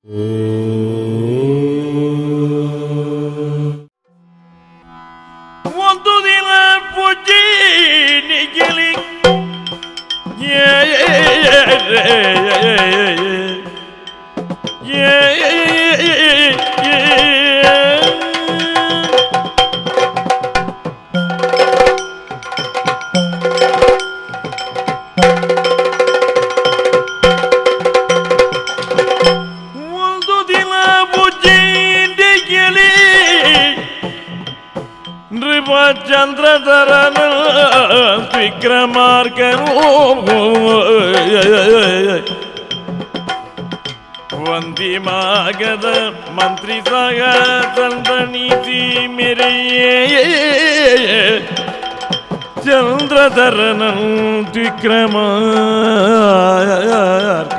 ಒಂದು ದಿನ ಪೂಜೆ ನಿಗಿಲಿ ಚಂದ್ರಧರನ ವಿಕ್ರಮಾರ್ಕನು ವಂದಿಮಾಗದ ಮಂತ್ರಿ ಸಾಗ ಚಂದ್ರನೀತಿ ಮೆರೆಯೇ ಚಂದ್ರಧರನ ವಿಕ್ರಮಾರ್ಕ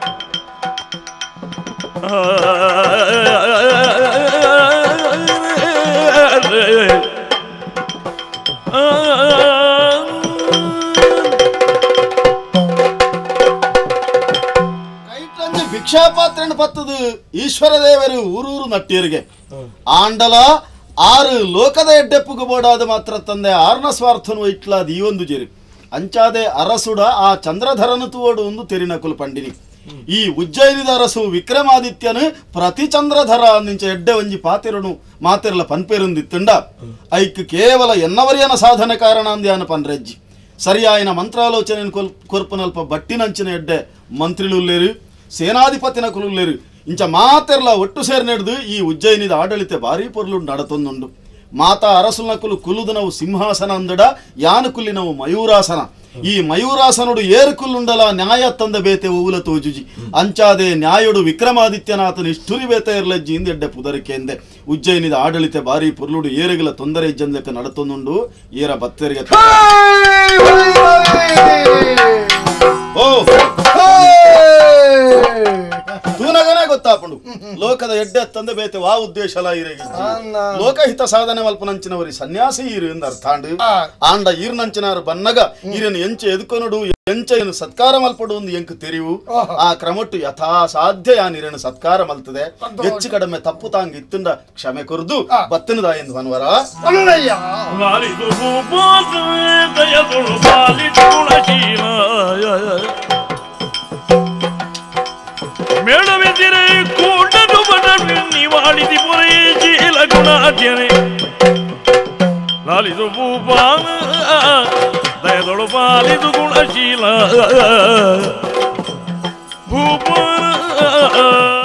ಭಿಕ್ಷಾಪಾತ್ರನ ಪತ್ತದು ಈಶ್ವರ ದೇವರು ಊರೂರು ನಟ್ಟಿಯರಿಗೆ ಆಂಡಲ ಆರು ಲೋಕದ ಎಡ್ಡೆಪ್ಪುಗ ಬೋಡಾದ ಮಾತ್ರ ತಂದೆ ಆರ್ನ ಸ್ವಾರ್ಥನು ಇಟ್ಲಾದ ಈ ಒಂದು ಜೇರಿ ಅಂಚಾದೆ ಅರಸುಡ ಆ ಚಂದ್ರಧರನು ತೋಡು ಒಂದು ತೆರಿನ ಕುಲ್ಪಂಡಿನಿ ಈ ಉಜ್ಜಯಿನಿದ ಅರಸು ವಿಕ್ರಮಾದಿತ್ಯನು ಪ್ರತಿ ಚಂದ್ರಧರ ನಿಂಚ ಎಡ್ಡೆ ಒಂಜಿ ಪಾತಿರನು ಮಾತಿರಲ ಪನ್ಪೇರುಂದಿತ್ತುಂಡ ಐಕ್ ಕೇವಲ ಎನ್ನವರಿಯನ ಸಾಧನೆ ಕಾರಣ ಅಂದ್ಯಾನ ಪನ್ರೆಜ್ಜಿ ಸರಿಯಾಯಿನ ಮಂತ್ರಾಲೋಚನೆ ಕೊರ್ಪನಲ್ಪ ಬಟ್ಟಿನಂಚಿನ ಎಡ್ಡೆ ಮಂತ್ರಿಲುಲ್ಲೇರು ಸೇನಾಧಿಪತಿನ ಕುಲುಲ್ಲೇರು ಇಂಚ ಮಾತೆರ್ಲ ಒಟ್ಟು ಸೇರಿ ನಡೆದು ಈ ಉಜ್ಜಯಿನಿದ ಆಡಳಿತ ಭಾರಿ ಪೊರ್ಲು ನಡತೊಂದುಂಡು ಮಾತಾ ಅರಸುನ ಕುಲುದು ಸಿಂಹಾಸನ ಅಂದಡ ಯಾನ ಕುಲ್ಲಿನವು ಮಯೂರಾಸನ ಈ ಮಯೂರಾಸನುಡು ಏರು ಕುಲ್ಲುಂಡಲ ನ್ಯಾಯ ತಂದ ಬೇತೆ ಊಲ ತೋಜುಜಿ ಅಂಚಾದೆ ನ್ಯಾಯುಡು ವಿಕ್ರಮಾದಿತ್ಯನಾಥನ ಇಷ್ಟುರಿ ಬೇತೆ ಇರ್ಲಜ್ಜಿ ಇಂದೆಡ್ಡೆ ಪುದರಿಕೆಂದೆ ಉಜ್ಜಯಿನಿದ ಆಡಳಿತ ಭಾರಿ ಪೊರ್ಲುಡು ಏರಿಗಳ ತೊಂದರೆ ಇಜ್ಜಂದಕ್ಕೆ ನಡತೊಂದುಂಡು ಏರ ಬತ್ತರಿಗೆ ತೂನಗನೇ ಗೊತ್ತಾಪುಂಡು ಲೋಕದ ಎಡ್ಡೆ ತಂದೆ ಬೇತೆ ವಾ ಉದ್ದೇಶಲ ಇರೆಗಿ ಲೋಕಹಿತ ಸಾಧನೆ ಮಲ್ಪನಂಚಿನವರಿ ಸನ್ಯಾಸಿ ಇರು ಎಂದು ಅರ್ಥಾಂಡು ಆಂಡ ಈರ್ನಂಚಿನಾರು ಬನ್ನಗ ಈರನ್ನು ಎಂಚೆ ಎದುಕೊನಡು ಎಂಚೆಯನ್ನು ಸತ್ಕಾರ ಮಲ್ಪಡು ಒಂದು ಎಂಕು ತೆರಿವು ಆ ಕ್ರಮಟ್ಟು ಯಥಾ ಸಾಧ್ಯ ಯಾನಿರನ್ನು ಸತ್ಕಾರ ಮಲ್ತದೆ ಹೆಚ್ಚು ಕಡಿಮೆ ತಪ್ಪು ತಾಂಗ್ ಇತ್ತುಂಡ ಕ್ಷಮೆ ಕೊರ್ದು ಬತ್ತನದ ಎಂದು ಅನ್ವರ ಮೇಳವೆಂದಿರೆ ಕೂಡನು ಬದಲು ನಿವಾಳಿದಿ ಪೊರೆ ಜೀಲ ಗುಣಾದ್ಯನೆ ಲಾಲಿದು ಭೂಪಾಲ ದಯದೊಳು ಪಾಲಿದು ಗುಣಶೀಲ ಭೂಪಾಲ